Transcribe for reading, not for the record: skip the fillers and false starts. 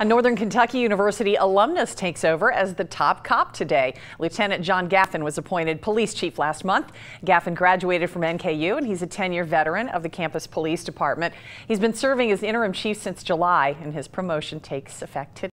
A Northern Kentucky University alumnus takes over as the top cop today. Lieutenant John Gaffin was appointed police chief last month. Gaffin graduated from NKU and he's a 10-year veteran of the campus police department. He's been serving as interim chief since July and his promotion takes effect today.